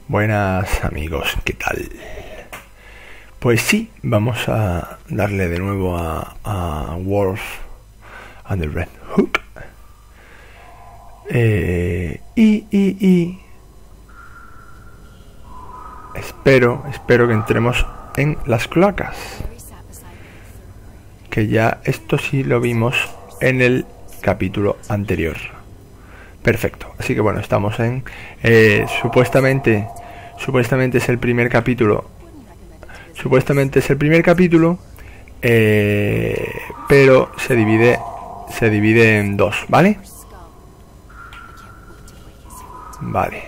Buenas amigos, ¿qué tal? Pues sí, vamos a darle de nuevo a Wolf and the Red Hook. Espero que entremos en las cloacas. Que ya esto sí lo vimos en el capítulo anterior. Perfecto, así que bueno, estamos en... supuestamente es el primer capítulo. Supuestamente es el primer capítulo, pero se divide en dos, ¿vale? Vale.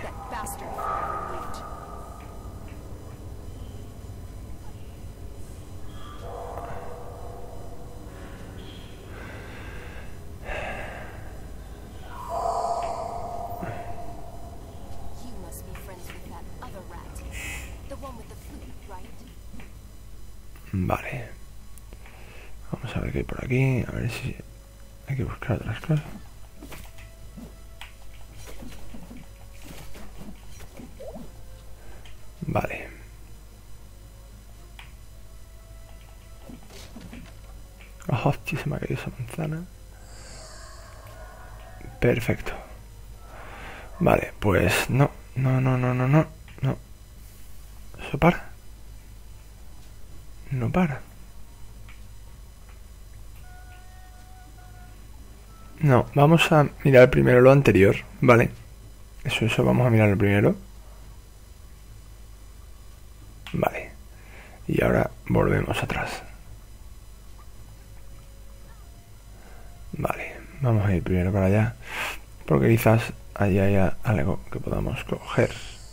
Vale. Vamos a ver qué hay por aquí. A ver si hay que buscar otras cosas. Vale. Oh, hostia, se me ha caído esa manzana. Perfecto. Vale, pues no. ¿Eso para? No para. No, vamos a mirar primero lo anterior, ¿vale? Eso, vamos a mirarlo primero. Vale. Y ahora volvemos atrás. Vale, vamos a ir primero para allá, porque quizás allí haya algo que podamos coger.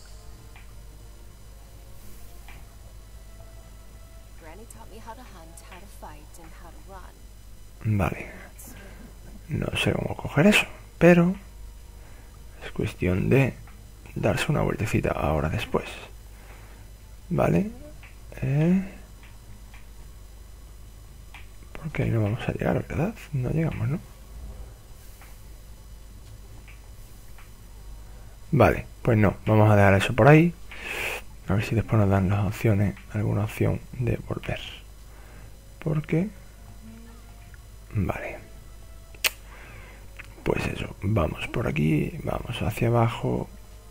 Vale. No sé cómo coger eso, pero es cuestión de darse una vueltecita ahora después. Vale. Porque ahí no vamos a llegar, ¿verdad? No llegamos, ¿no? Vale, pues no, vamos a dejar eso por ahí. A ver si después nos dan las opciones, alguna opción de volver. Porque... Vale. Pues eso, vamos por aquí, vamos hacia abajo.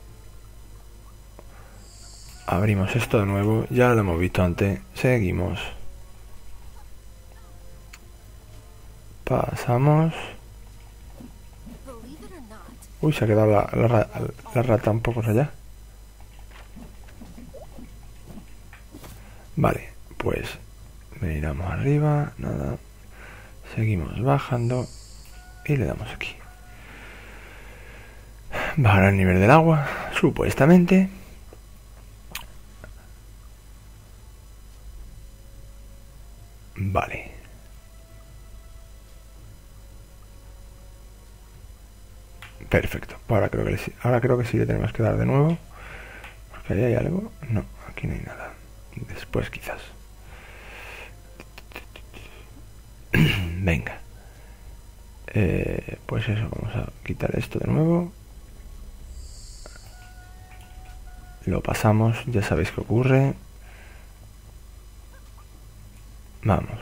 Abrimos esto de nuevo, ya lo hemos visto antes, seguimos. Pasamos. Uy, se ha quedado la rata un poco allá. Vale, pues miramos arriba, nada. Seguimos bajando y le damos aquí. Bajar el nivel del agua, supuestamente. Vale. Perfecto. Ahora creo que sí le tenemos que dar de nuevo. Porque ahí hay algo. No, aquí no hay nada. Después quizás. Venga. Pues eso, vamos a quitar esto de nuevo. Lo pasamos, ya sabéis qué ocurre. Vamos.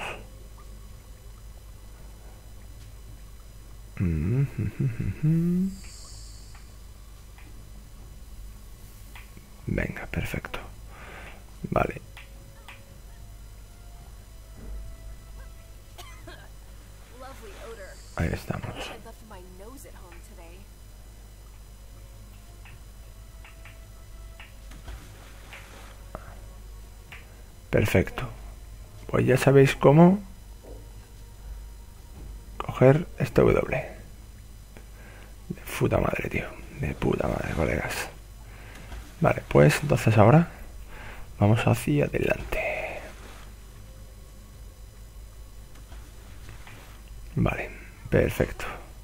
Venga, perfecto. Vale. Ahí estamos. Perfecto. Pues ya sabéis cómo coger este W. De puta madre, tío. De puta madre, colegas. Vale, pues entonces ahora vamos hacia adelante. Vale, perfecto.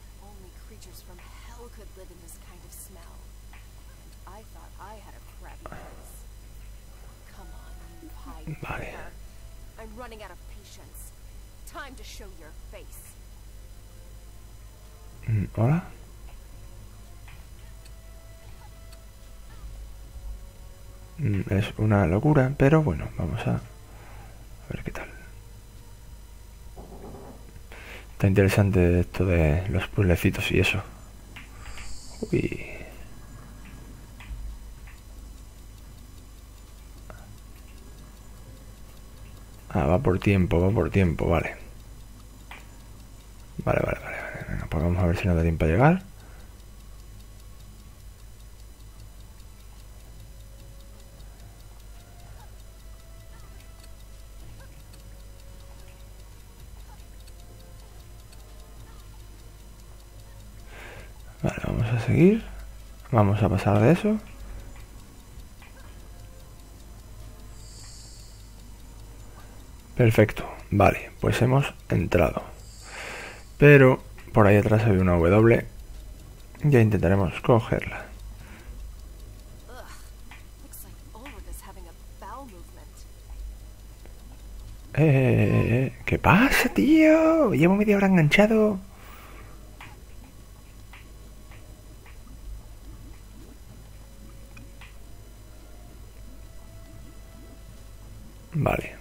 Vale. ¿Hola? Es una locura, pero bueno, vamos a ver qué tal. Está interesante esto de los puzzlecitos y eso. Uy. Ah, va por tiempo, vale. Vale. Venga, pues vamos a ver si nos da tiempo a llegar. Vale, vamos a seguir. Vamos a pasar de eso. Perfecto, vale, pues hemos entrado. Pero por ahí atrás hay una W. Ya intentaremos cogerla. ¿Qué pasa, tío? Llevo media hora enganchado. Vale.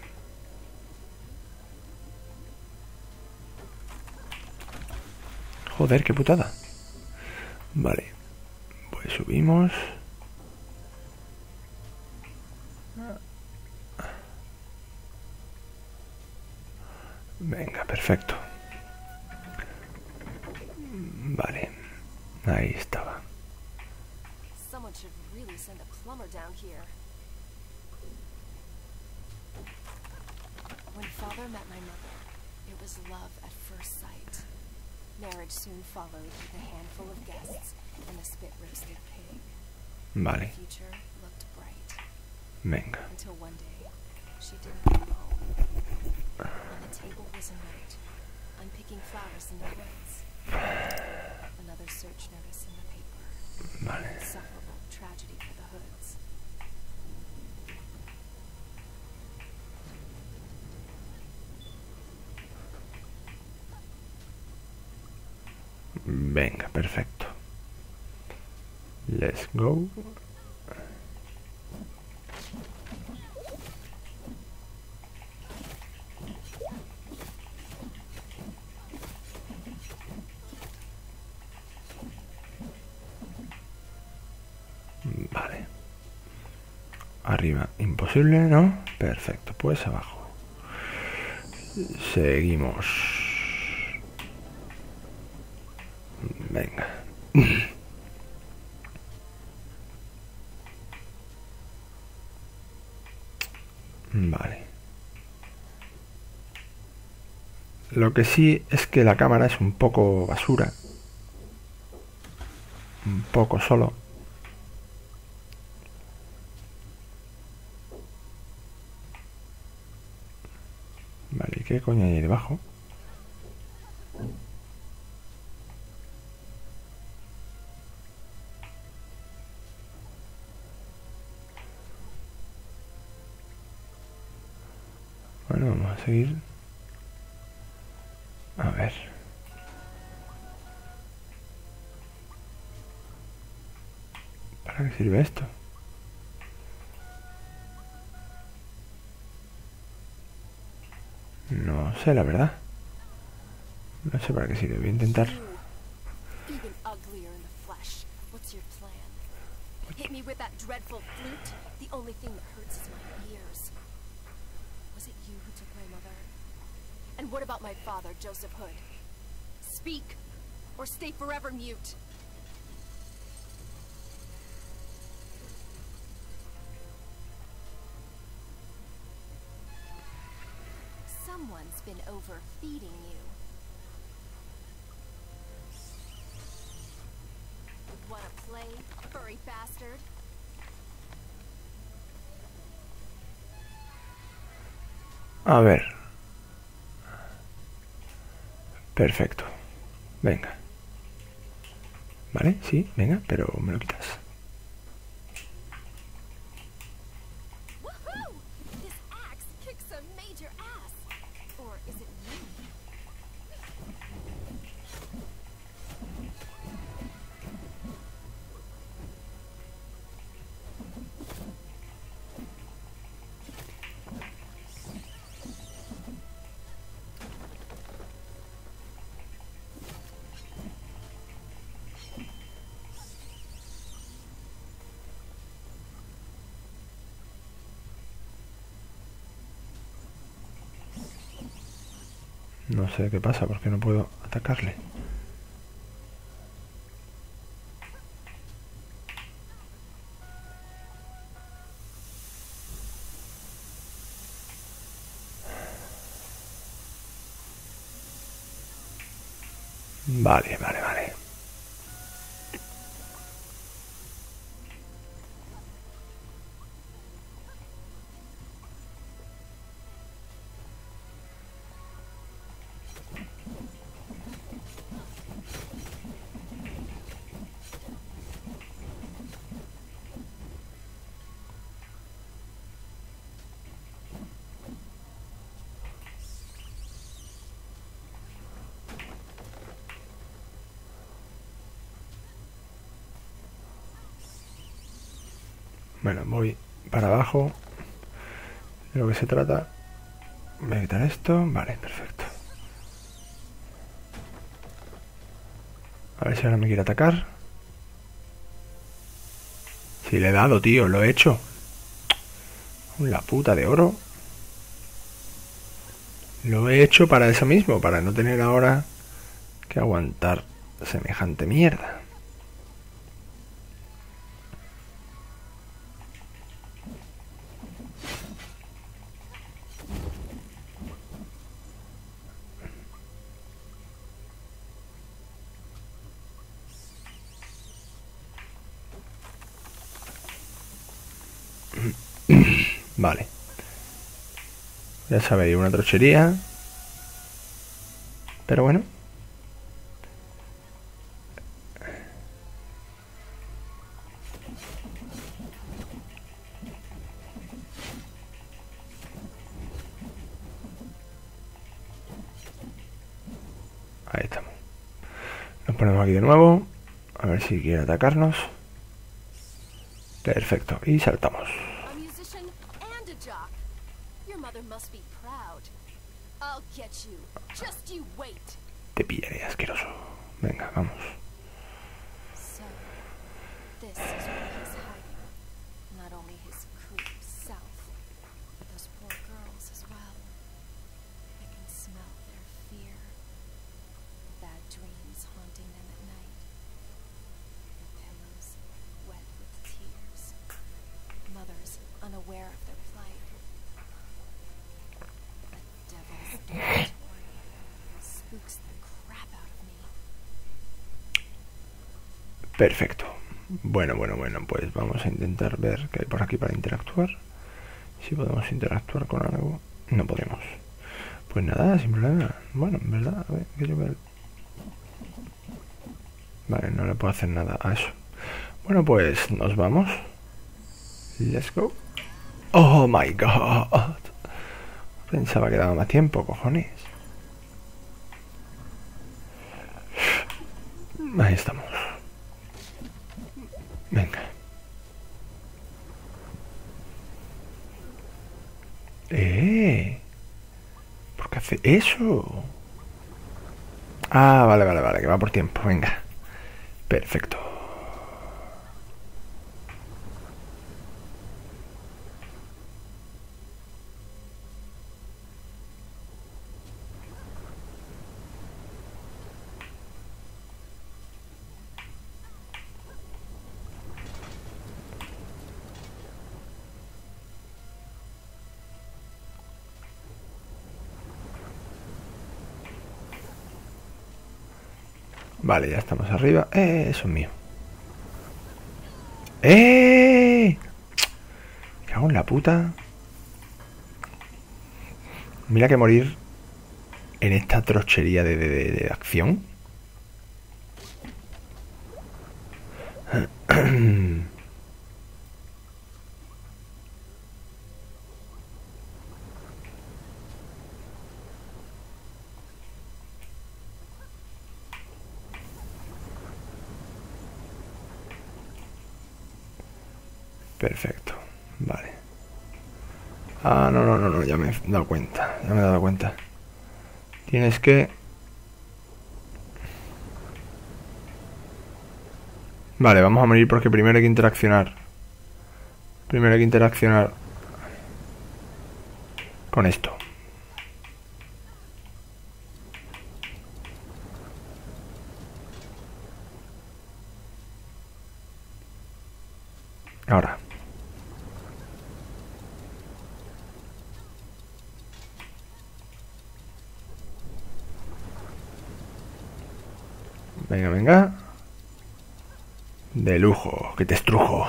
Joder, qué putada. Vale. Pues subimos. Venga, perfecto. Vale. Ahí estaba. Someone should really send a plumber down here. When father met my mother, it was love at first sight. Marriage soon followed with a handful of guests and a spit-roasted pig. Vale. The future looked bright. Venga. Until one day, she didn't come home. On the table was a note. I'm picking flowers in the woods. Another search notice in the paper. Vale. Insufferable tragedy for the Hoods. Venga, perfecto. Let's go. Vale. Arriba, imposible, ¿no? Perfecto, pues abajo. Seguimos. Venga. Vale. Lo que sí es que la cámara es un poco basura. Un poco solo. Vale, ¿y qué coño hay ahí debajo? Bueno, vamos a seguir. A ver. ¿Para qué sirve esto? No sé, la verdad. No sé para qué sirve. Voy a intentar. Even uglier in the flesh. What's your plan? Hit me with that dreadful flute? The only thing that hurts is my ears. Was it you who took my mother? And what about my father, Joseph Hood? Speak, or stay forever mute. Someone's been overfeeding you. Wanna play, furry bastard? A ver. Perfecto. Venga. Vale, sí, venga, pero me lo quitas. Woohoo! This axe kicks some major ass. Or is it me? No sé qué pasa, porque no puedo atacarle. Vale, vale, vale. Bueno, voy para abajo. De lo que se trata. Voy a quitar esto. Vale, perfecto. A ver si ahora me quiere atacar. Sí, le he dado, tío. Lo he hecho. La puta de oro. Lo he hecho para eso mismo. Para no tener ahora que aguantar semejante mierda. Vale. Ya sabéis, una trochería. Pero bueno. Ahí estamos. Nos ponemos aquí de nuevo. A ver si quiere atacarnos. Perfecto. Y saltamos. A musician and a jock. Your mother must be proud. I'll get you. Just you wait. Te pillaré, asqueroso. Venga, vamos. So, this is where he's hiding. Not only his creep self, but those poor girls as well. I can smell their fear. Bad dreams haunting them at night. Their pillows wet with tears. Mothers unaware of their plight. The devil's dormitory spooks the crap out of me. Perfecto. Bueno, pues vamos a intentar ver qué hay por aquí para interactuar. Si podemos interactuar con algo. No podemos. Pues nada, sin problema. Bueno, en verdad, a ver, que yo veo. Vale, no le puedo hacer nada a eso. Bueno, pues nos vamos. Let's go. Oh my god. Pensaba que daba más tiempo, cojones. Ahí estamos. Venga. ¿Por qué hace eso? Ah, vale, que va por tiempo. Venga. Perfecto. Vale, ya estamos arriba. Eso es mío. Me cago en la puta. Mira que morir en esta trochería de acción. Perfecto, vale. Ah, no, ya me he dado cuenta. Ya me he dado cuenta. Tienes que... Vale, vamos a morir porque primero hay que interaccionar. Primero hay que interaccionar con esto. Ahora. Venga, venga. De lujo, que te estrujo.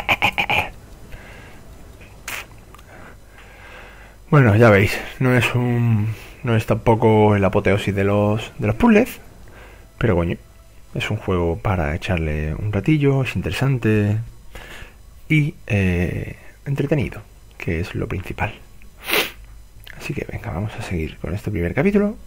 Bueno, ya veis, no es tampoco el apoteosis de los puzzles, pero coño, es un juego para echarle un ratillo, es interesante y entretenido, que es lo principal. Así que venga, vamos a seguir con este primer capítulo.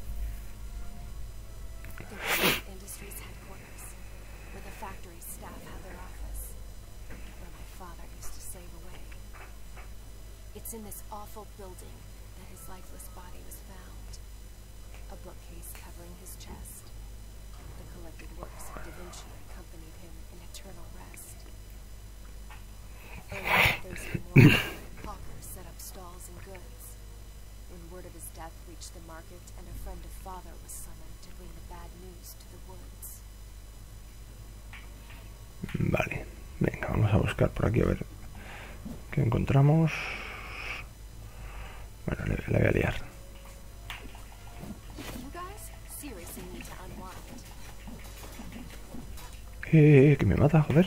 It's in this awful building that his lifeless body was found. A bookcase covering his chest. The collected works of Da Vinci accompanied him in eternal rest. Early that Thursday morning, hawkers set up stalls and goods. When word of his death reached the market, and a friend of father was summoned to bring the bad news to the woods. Vale, venga, vamos a buscar por aquí a ver qué encontramos. Bueno, le voy a liar. Que me mata, joder.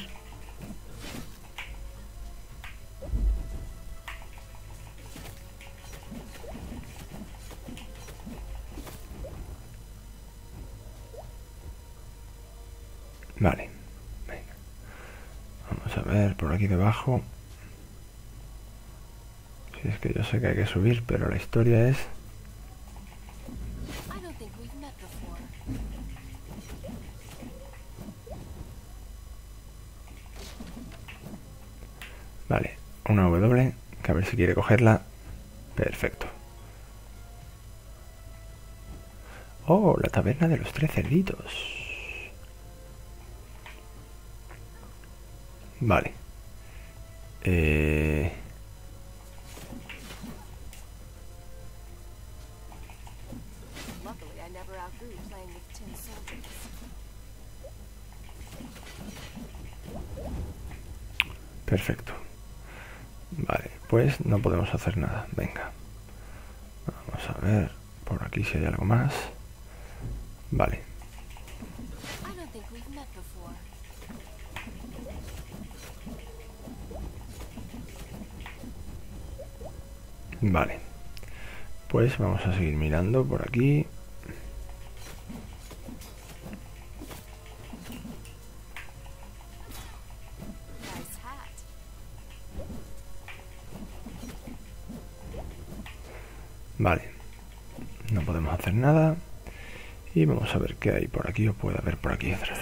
Vale, venga. Vamos a ver por aquí debajo. Si es que yo sé que hay que subir, pero la historia es... Vale, una W, que a ver si quiere cogerla. Perfecto. Oh, la taberna de los 3 cerditos. Vale. Perfecto. Vale, pues no podemos hacer nada. Venga. Vamos a ver por aquí si hay algo más. Vale. Vale. Pues vamos a seguir mirando por aquí. Vale, no podemos hacer nada. Y vamos a ver qué hay por aquí o puede haber por aquí atrás.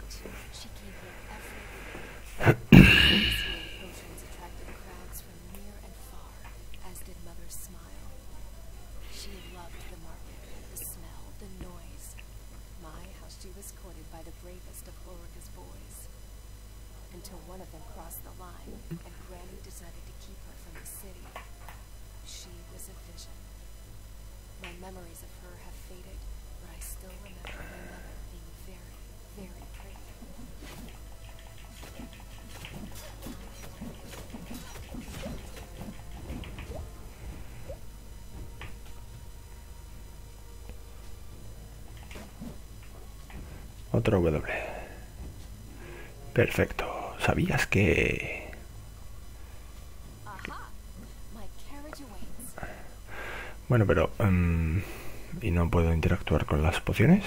Memories of her have faded, but I still remember my mother being very, very pretty. Otro W. Perfecto. ¿Sabías que...? Bueno, pero... ¿y no puedo interactuar con las pociones?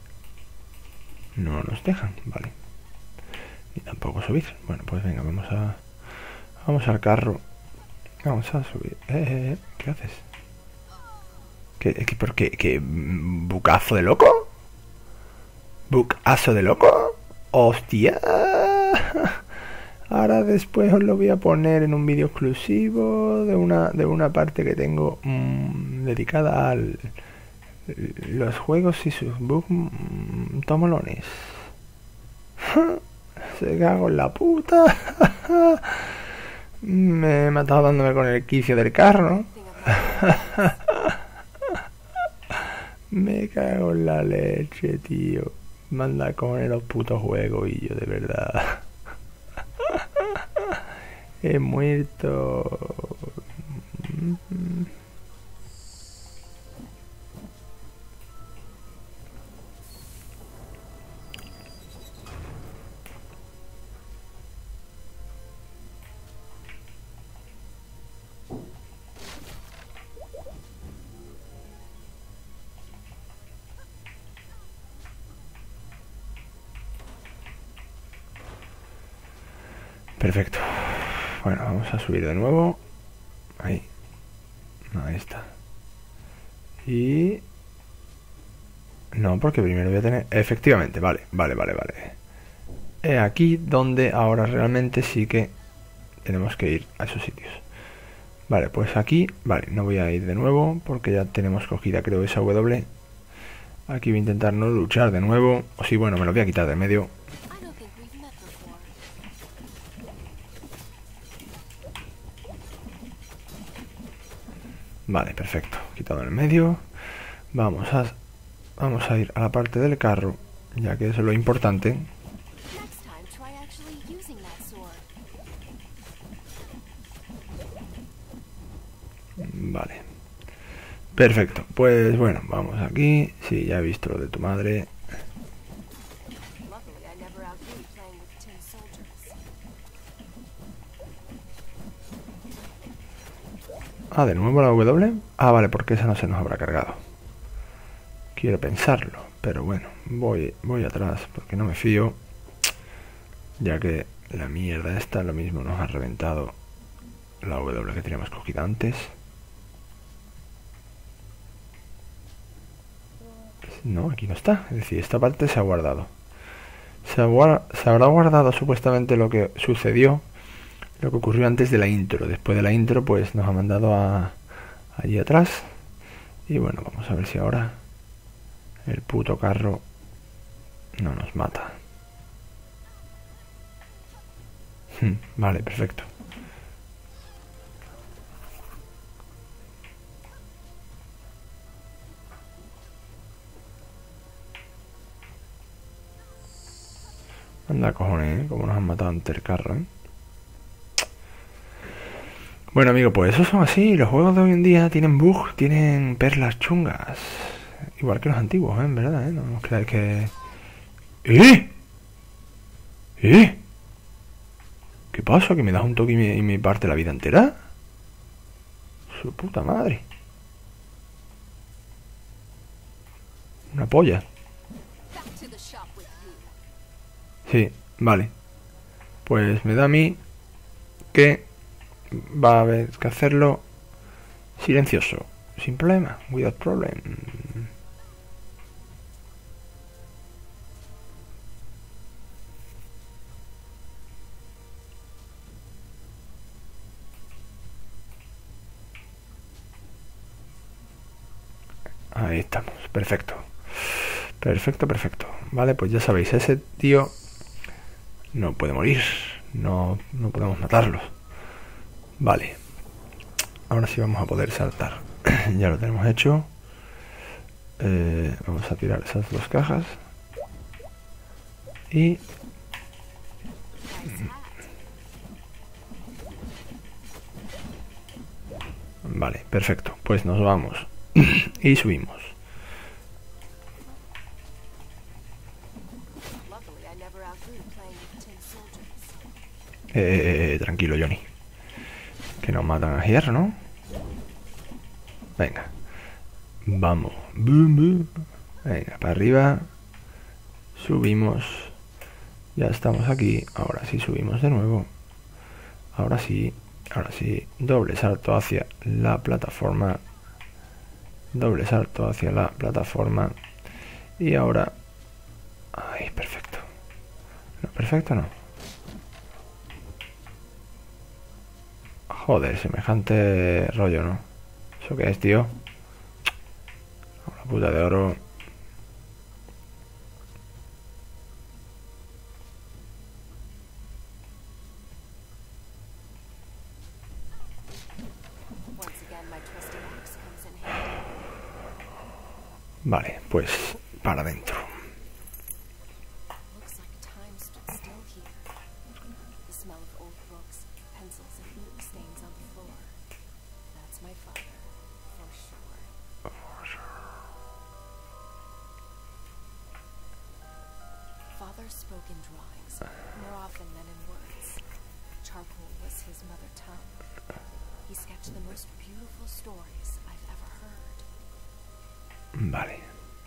No nos dejan, vale. Ni tampoco subir. Bueno, pues venga, vamos al carro. Vamos a subir. ¿Qué haces? ¿Qué bucazo de loco? ¿Bucazo de loco? ¡Hostia! Ahora después os lo voy a poner en un vídeo exclusivo de una parte que tengo dedicada a los juegos y sus bugs tomolones. Se cago en la puta. Me he matado dándome con el quicio del carro. Me cago en la leche, tío. Manda con los putos juegos y yo de verdad. He muerto. Perfecto. Bueno, vamos a subir de nuevo. Ahí. Ahí está. Y... no, porque primero voy a tener... efectivamente, vale. He aquí donde ahora realmente sí que tenemos que ir a esos sitios. Vale, pues aquí... vale, no voy a ir de nuevo porque ya tenemos cogida, creo, esa W. Aquí voy a intentar no luchar de nuevo. O sí, bueno, me lo voy a quitar de medio. Vale, perfecto. Quitado en el medio. Vamos a ir a la parte del carro, ya que eso es lo importante. Vale. Perfecto. Pues bueno, vamos aquí. Sí, ya he visto lo de tu madre. Ah, de nuevo la W. Ah, vale, porque esa no se nos habrá cargado. Quiero pensarlo, pero bueno, voy atrás porque no me fío. Ya que la mierda esta lo mismo nos ha reventado la W que teníamos cogida antes. No, aquí no está. Es decir, esta parte se ha guardado. Se habrá guardado supuestamente lo que sucedió, lo que ocurrió antes de la intro. Después de la intro, pues nos ha mandado allí atrás. Y bueno, vamos a ver si ahora el puto carro no nos mata. Vale, perfecto. Anda, cojones, ¿eh? Como nos han matado ante el carro, ¿eh? Bueno, amigo, pues esos son así. Los juegos de hoy en día tienen bugs, tienen perlas chungas. Igual que los antiguos, ¿eh? En verdad, ¿eh? No os creáis que... ¿Eh? ¿Qué pasa? ¿Que me das un toque y me parte la vida entera? Su puta madre. Una polla. Sí, vale. Pues me da a mí que va a haber que hacerlo silencioso, sin problema, without problem. Ahí estamos, perfecto. Perfecto. Vale, pues ya sabéis, ese tío no puede morir. No podemos matarlos. Vale. Ahora sí vamos a poder saltar. Ya lo tenemos hecho. Vamos a tirar esas dos cajas. Y... vale, perfecto. Pues nos vamos. Y subimos. Tranquilo, Johnny. Que nos matan a hierro, ¿no? Venga. Vamos. Boom. Venga, para arriba. Subimos. Ya estamos aquí. Ahora sí subimos de nuevo. Ahora sí. Doble salto hacia la plataforma. Y ahora... ay, perfecto. No, perfecto no. Joder, semejante rollo, ¿no? ¿Eso qué es, tío? La puta de oro. Vale, pues para adentro. Father spoke in drawings, more often than in words. Charcoal was his mother tongue. He sketched the most beautiful stories I've ever heard. Vale.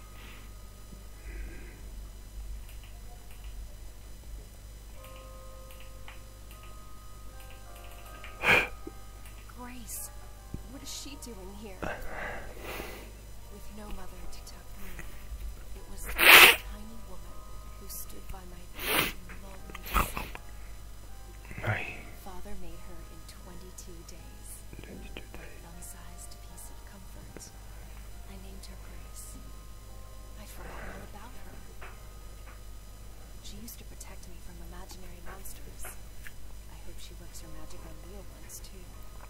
Grace, what is she doing here? With no mother to tuck me, it was a tiny woman who stood by my bed and lulled me to sleep. Ay. Father made her in 22 days. Thumb-sized piece of comfort. I named her Grace. I'd forgotten all about her. She used to protect me from imaginary monsters. I hope she works her magic on real ones, too.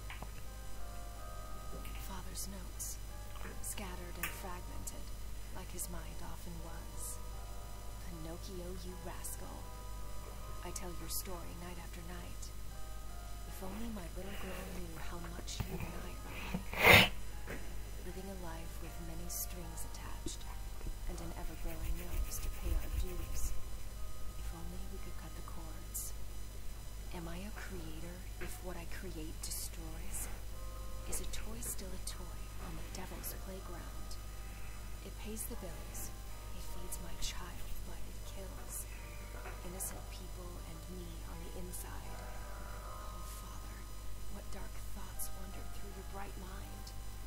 Father's notes. Scattered and fragmented, like his mind often was. Pinocchio, you rascal. I tell your story night after night. If only my little girl knew how much you and I are alike. Living a life with many strings attached, and an ever-growing nose to pay our dues. If only we could cut the cords. Am I a creator if what I create destroys? Is a toy still a toy on the devil's playground? It pays the bills, it feeds my child, but it kills innocent people and me on the inside. Oh, Father, what dark thoughts wandered through your bright mind?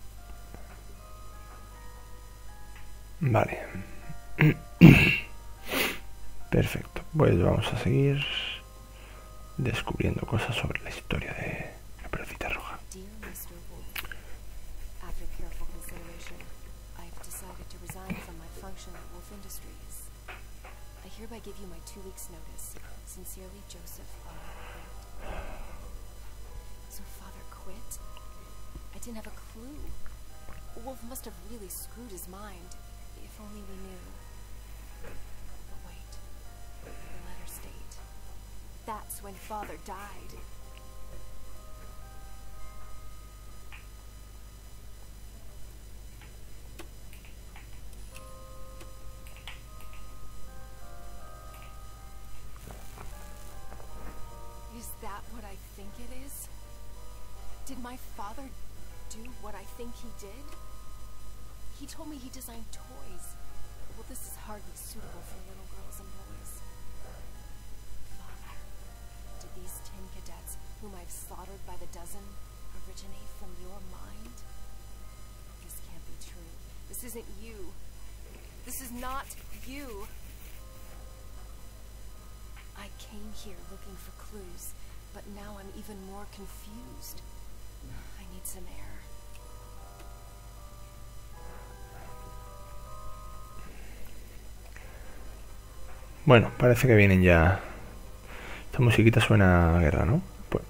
Vale. Perfecto. Pues vamos a seguir descubriendo cosas sobre la historia de la Pelotita Roja. Dear Mr. Wolf, after careful consideration, I've decided to resign from my function at Wolf Industries. I hereby give you my 2 weeks' notice. Sincerely, Joseph R. Holt. So Father quit? I didn't have a clue. Wolf must have really screwed his mind. If only we knew. But wait. The letters state. That's when Father died. Is that what I think it is? Did my father do what I think he did? He told me he designed toys. Well, this is hardly suitable for little girls and boys. Father, did these 10 cadets, whom I've slaughtered by the dozen, originate from your mind? This can't be true. This isn't you. This is not you. I came here looking for clues, but now I'm even more confused. I need some air. Bueno, parece que vienen ya. Esta musiquita suena a guerra, ¿no? Pues...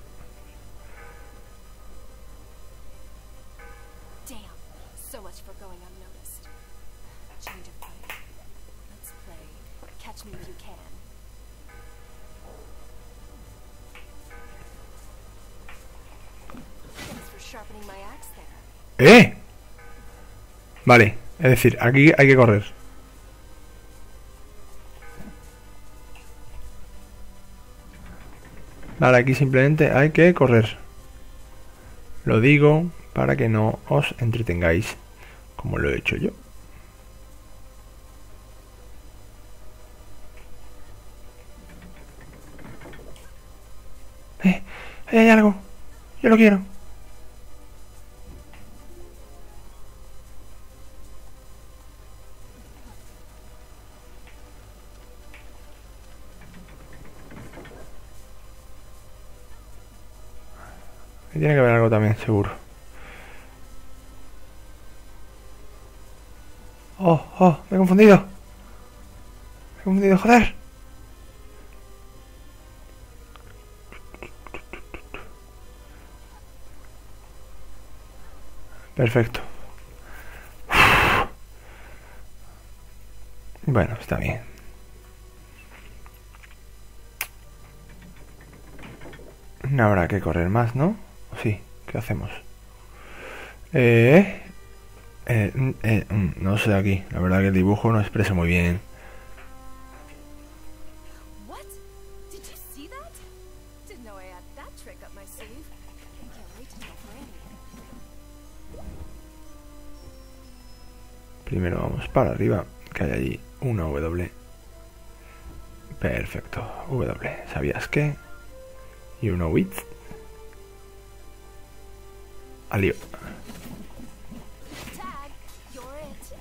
Damn, so much for going unnoticed. Change of plan. Let's play Catch Me If You Can. Thanks for sharpening my axe there. ¡Eh! Vale, es decir, aquí hay que correr. Vale, aquí simplemente hay que correr. Lo digo para que no os entretengáis como lo he hecho yo. Ahí hay algo. Yo lo quiero. Tiene que haber algo también, seguro. Oh, me he confundido. Me he confundido, joder. Perfecto. Bueno, está bien. No habrá que correr más, ¿no? Sí, ¿qué hacemos? No sé aquí. La verdad que el dibujo no expresa muy bien. Primero vamos para arriba, que hay allí una W. Perfecto, W. ¿Sabías qué? Y una width. Alío. Tag, you're it.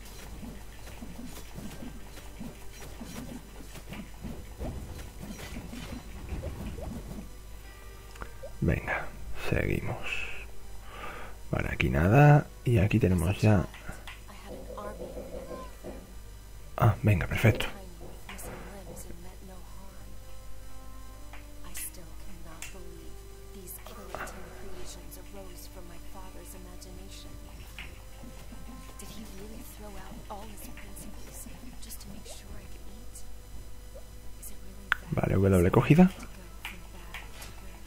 Venga, seguimos. Vale, aquí nada. Y aquí tenemos ya... I had an army of men like them. Ah, venga, perfecto. Tiny with missing limbs and meant no harm. I still cannot believe these Killian creations arose from my father's imagination. Did he really throw out all his principles just to make sure I could eat? Is it really that Vale, W cogida. to go from bad to good?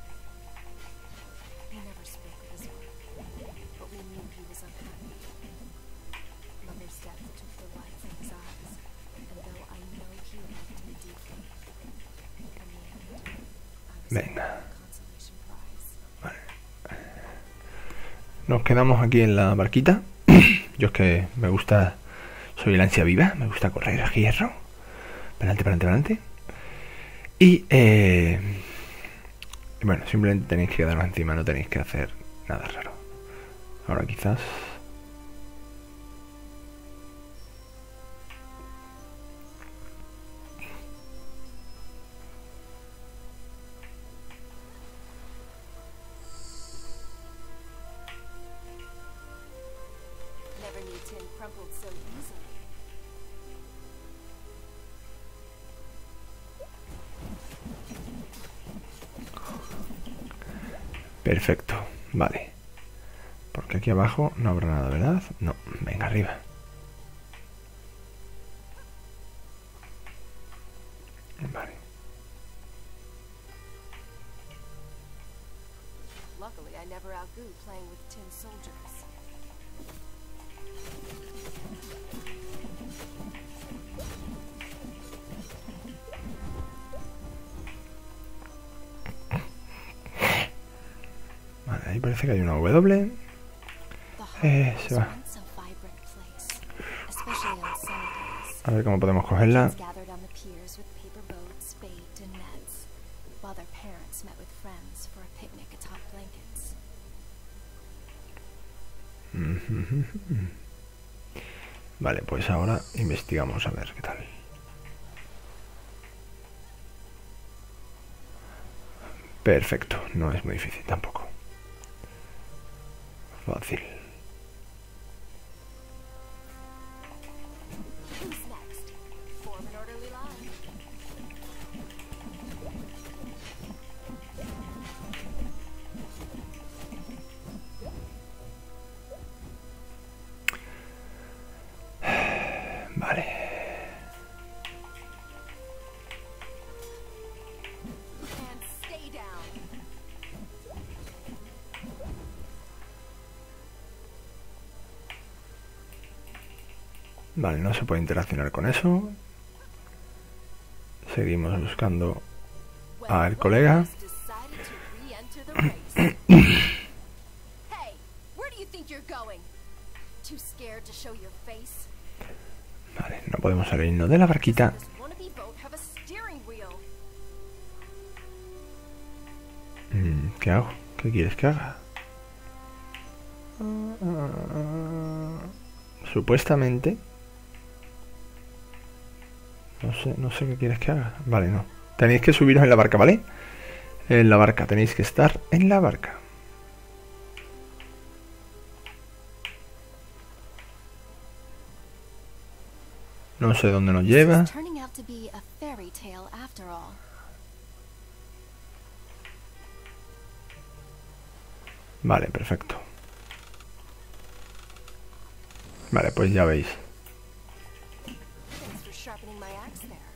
He never spoke of his work, but we knew he was unhappy. Mother's death took the light from his eyes, and though I know he loved me deeply, in the end, I was Venga. the consolation prize. Nos quedamos aquí en la barquita. Yo es que me gusta... Soy el ansia viva. Me gusta correr a hierro. Para adelante, para adelante, para adelante. Y... bueno, simplemente tenéis que quedaros encima. No tenéis que hacer nada raro. Ahora quizás... Never knew tin crumpled so easily. Perfecto. Vale. Porque aquí abajo no habrá nada, ¿verdad? No. Venga, arriba. Vale. Luckily, I never outgrew playing with tin soldiers. Vale, ahí parece que hay una W. The harbor se was va. once a vibrant place, especially on sunny days. A ver cómo podemos cogerla. Kids gathered on the piers with paper boats, bait, and nets, while their parents met with friends for a picnic atop blankets. Vale, pues ahora investigamos a ver qué tal. Perfecto, no es muy difícil tampoco. Fácil. Who's next? Form an orderly line. Vale. And stay down. Vale, no se puede interaccionar con eso. Seguimos buscando al colega. Has decided to re-enter the race. Hey, where do you think you're going? Too scared to show your face? Vale, no podemos salirnos de la barquita. This wannabe boat have a steering wheel. ¿Qué hago? ¿Qué quieres que haga? Supuestamente... No sé qué quieres que haga. Vale, no. Tenéis que subiros en la barca, ¿vale? En la barca, tenéis que estar en la barca. No sé dónde nos lleva. This is turning out to be a fairy tale after all. Vale, perfecto. Vale, pues ya veis. Thanks for sharpening my axe there.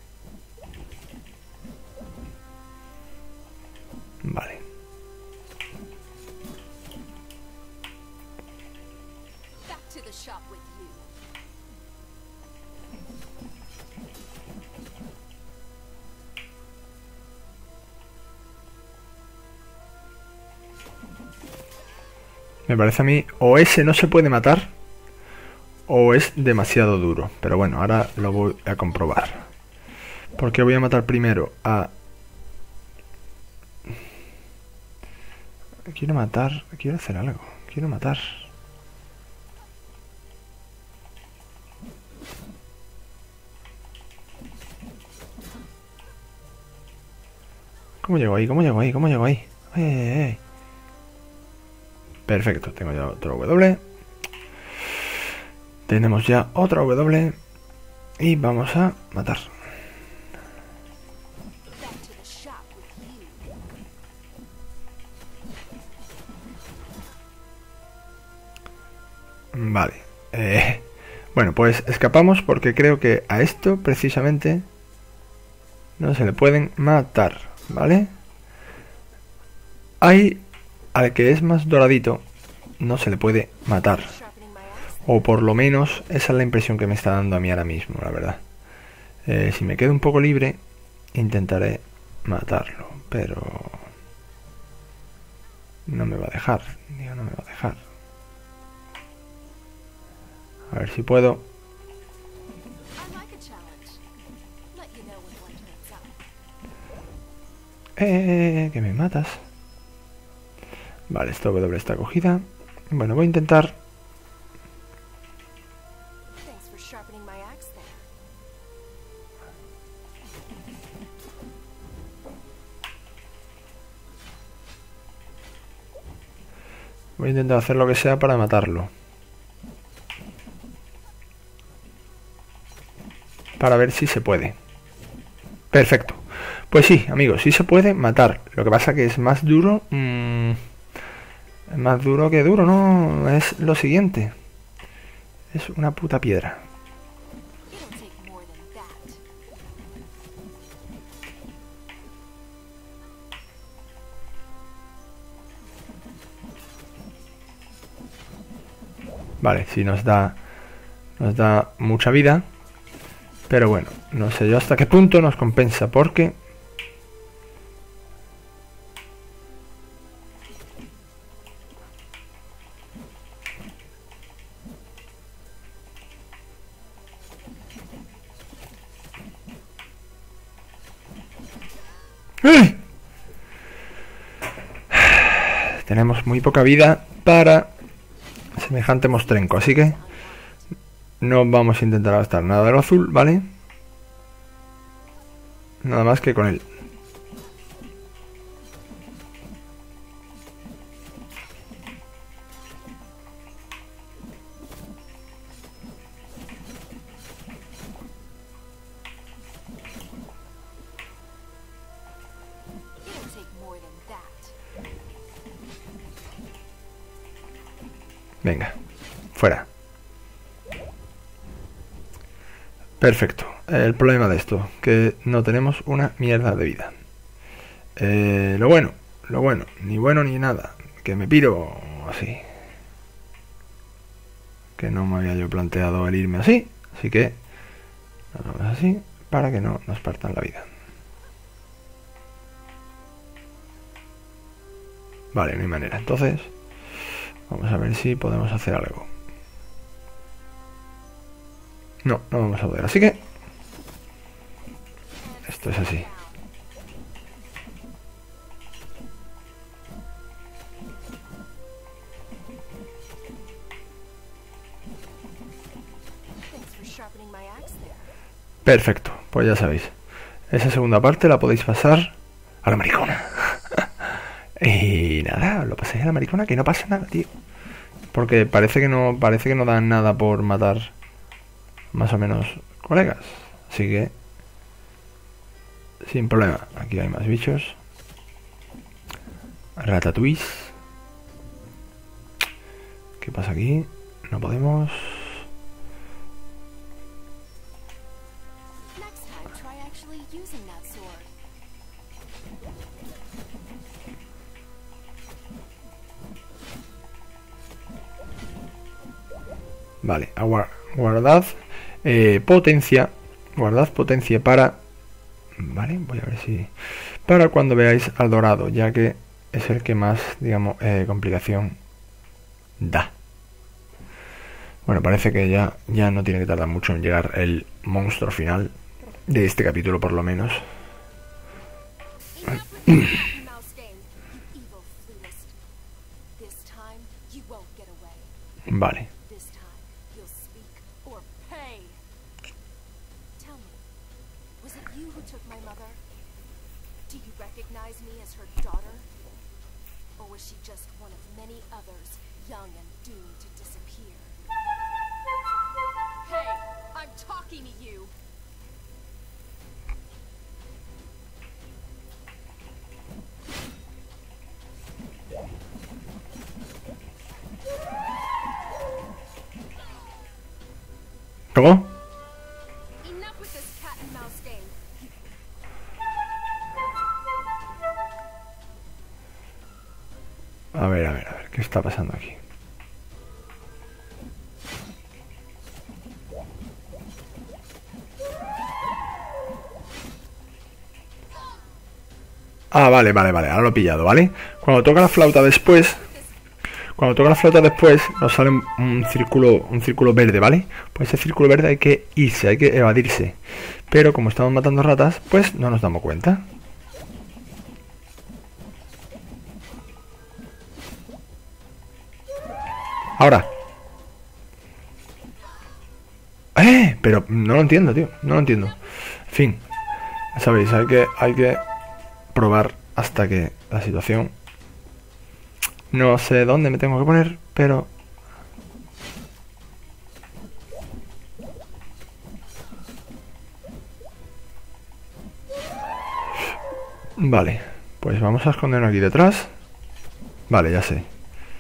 Vale. Back to the shop with you. Me parece a mí, o ese no se puede matar, o es demasiado duro. Pero bueno, ahora lo voy a comprobar. Porque voy a matar primero a... Quiero matar... Quiero hacer algo. Quiero matar... ¿Cómo llego ahí? ¿Cómo llego ahí? ¿Cómo llego ahí? ¡Ay, ay, ay! Perfecto, tengo ya otro W. Tenemos ya otra W. Y vamos a matar. Vale. Bueno, pues escapamos porque creo que a esto precisamente no se le pueden matar, ¿vale? Ahí, al que es más doradito, no se le puede matar. O por lo menos esa es la impresión que me está dando a mí ahora mismo, la verdad. Si me quedo un poco libre, intentaré matarlo, pero... no me va a dejar, digo, no me va a dejar. A ver si puedo. Que me matas. Vale, esta W está cogida. Bueno, voy a intentar... Voy a intentar hacer lo que sea para matarlo. Para ver si se puede. Perfecto. Pues sí, amigos, sí se puede matar. Lo que pasa que es más duro. Es más duro que duro, ¿no? Es lo siguiente. Es una puta piedra. Vale, sí nos da mucha vida. Pero bueno, no sé yo hasta qué punto nos compensa, porque... ¡Ay! Tenemos muy poca vida para semejante mostrenco, así que no vamos a intentar gastar nada de lo azul, ¿vale? Nada más que con él. Venga, fuera. Perfecto. El problema de esto, que no tenemos una mierda de vida. Lo bueno, ni bueno ni nada. Que me piro así. Que no me había yo planteado el irme así. Así que nos vamos así para que no nos partan la vida. Vale, no hay manera. Entonces, vamos a ver si podemos hacer algo. No, no vamos a poder. Así que esto es así. Perfecto, pues ya sabéis. Esa segunda parte la podéis pasar a la maricona. Y nada, lo pasáis a la maricona, que no pasa nada, tío. Porque parece que no dan nada por matar más o menos colegas. Así que sin problema. Aquí hay más bichos. Ratatouille. ¿Qué pasa aquí? No podemos. Vale, guardad potencia. Guardad potencia para... Vale, voy a ver si... Para cuando veáis al dorado, ya que es el que más, digamos, complicación da. Bueno, parece que ya no tiene que tardar mucho en llegar el monstruo final de este capítulo, por lo menos. Vale. ¿Cómo? A ver, ¿qué está pasando aquí? Ah, vale, ahora lo he pillado, ¿vale? Cuando toca la flauta después, nos sale un círculo verde, ¿vale? Pues ese círculo verde hay que irse, hay que evadirse. Pero como estamos matando ratas, pues no nos damos cuenta. Ahora. Pero no lo entiendo, tío. No lo entiendo. En fin. Ya sabéis, hay que probar hasta que la situación... No sé dónde me tengo que poner, pero... Vale. Pues vamos a escondernos aquí detrás. Vale, ya sé.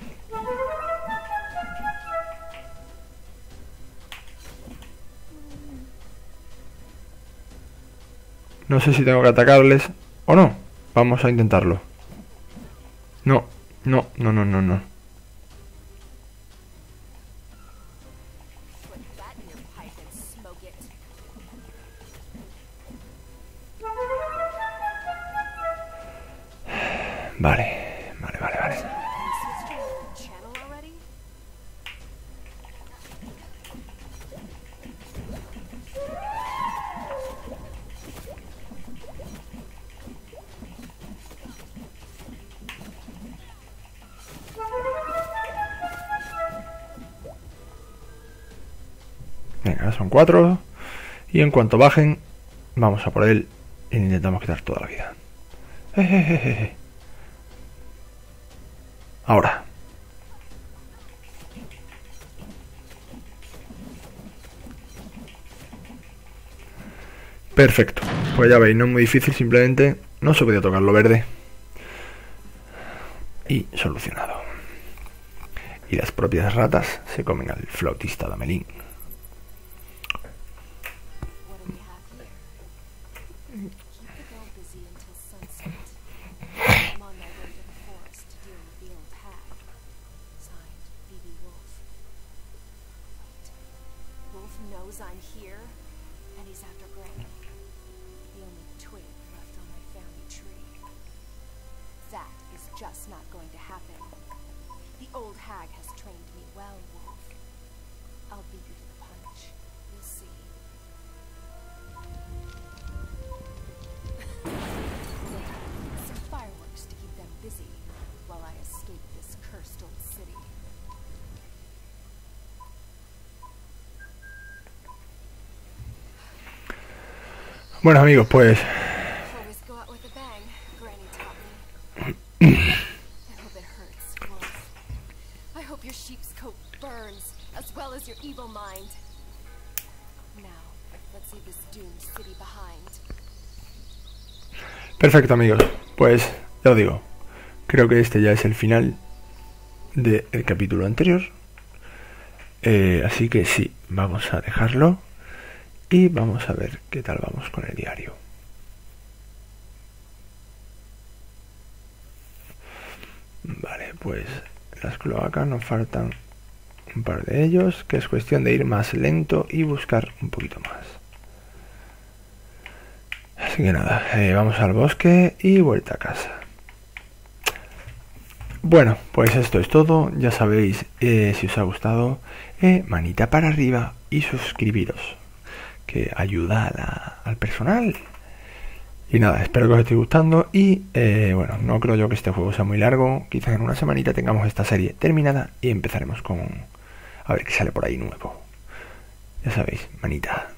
No sé si tengo que atacarles o no. Vamos a intentarlo. No. Vale. Venga, son 4. Y en cuanto bajen, vamos a por él y intentamos quitar toda la vida. Ahora. Perfecto. Pues ya veis, no es muy difícil, simplemente no se podía tocar lo verde. Y solucionado. Y las propias ratas se comen al flautista de Amelín. Bueno amigos, pues perfecto amigos, pues ya os digo, creo que este ya es el final del capítulo anterior, así que sí, vamos a dejarlo y vamos a ver qué tal vamos con el diario. Vale, pues las cloacas nos faltan un par de ellos, que es cuestión de ir más lento y buscar un poquito más. Así que nada, vamos al bosque y vuelta a casa. Bueno, pues esto es todo. Ya sabéis, si os ha gustado, manita para arriba y suscribiros, que ayuda al personal. Y nada, espero que os esté gustando. Y bueno, no creo yo que este juego sea muy largo. Quizás en una semanita tengamos esta serie terminada y empezaremos con a ver qué sale por ahí nuevo. Ya sabéis, manita.